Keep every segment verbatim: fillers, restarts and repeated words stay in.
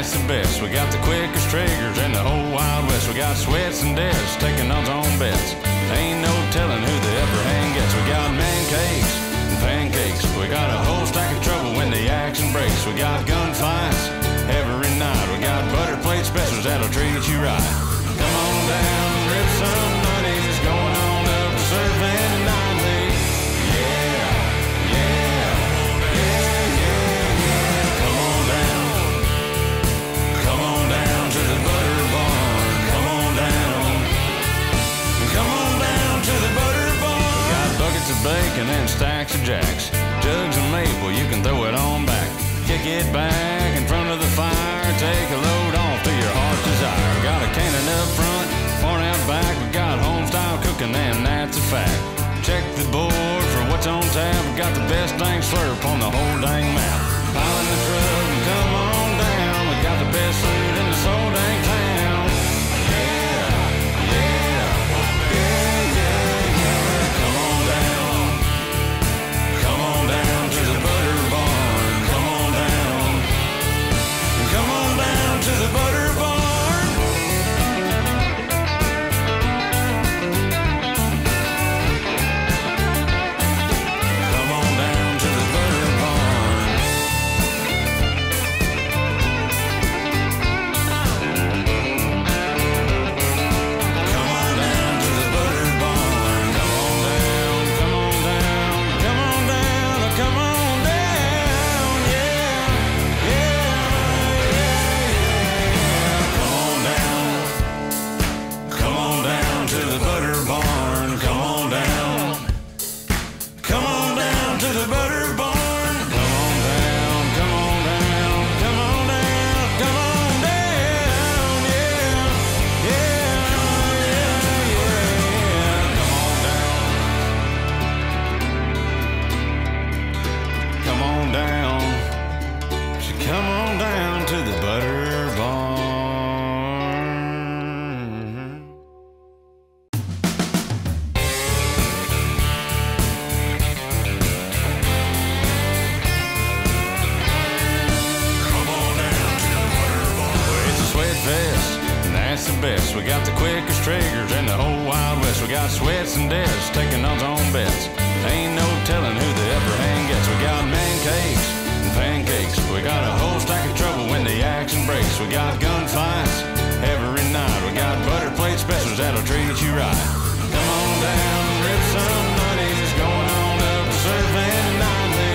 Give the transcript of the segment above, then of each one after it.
that's the best. We got the quickest triggers in the whole Wild West. We got sweats and deaths taking odds on bets. Ain't no telling who the upper hand gets. We got man cakes and pancakes. We got a whole stack of trouble when the action breaks. We got gunfights every night. We got butter plate specials that'll treat you right. Come on down, rip some money's going on up to surfing tonight. Bacon and stacks of jacks, jugs of maple, you can throw it on back. Kick it back in front of the fire, take a load off to your heart's desire. Got a cannon up front, horn out back, we got home style cooking and that's a fact. Check the board for what's on tap, we got the best dang slurp on the whole dang map. Pile in the truck and come on down, we got the best food in this whole dang town. We got the quickest triggers in the whole Wild West. We got sweats and deaths taking odds on bets. Ain't no telling who the upper hand gets. We got man cakes and pancakes. We got a whole stack of trouble when the action breaks. We got gunfights every night. We got butter plate specials that'll treat you right. Come on down, rip some money's going on up to surfing tonight.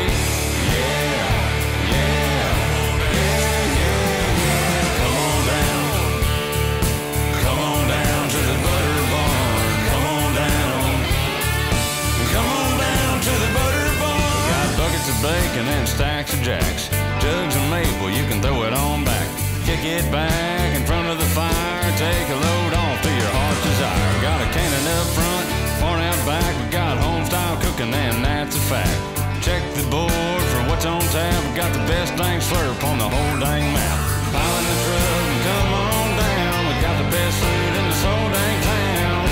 Bacon and stacks of jacks, jugs of maple, you can throw it on back. Kick it back in front of the fire, take a load off to your heart's desire. Got a cannon up front, horn out back, we got home style cooking and that's a fact. Check the board for what's on tap, we got the best dang slurp on the whole dang map. Pile in the truck and come on down, we got the best food in this whole dang town.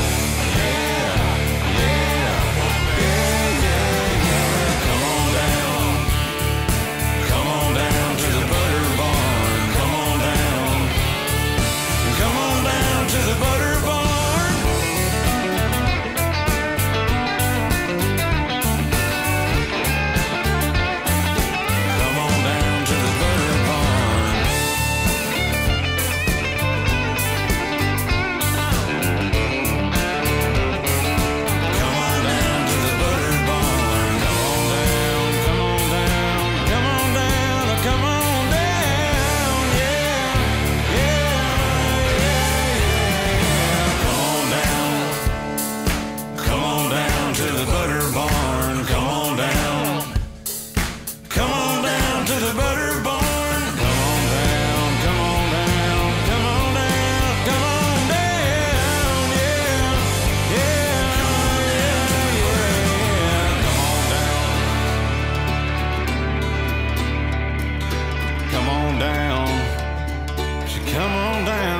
Come on down.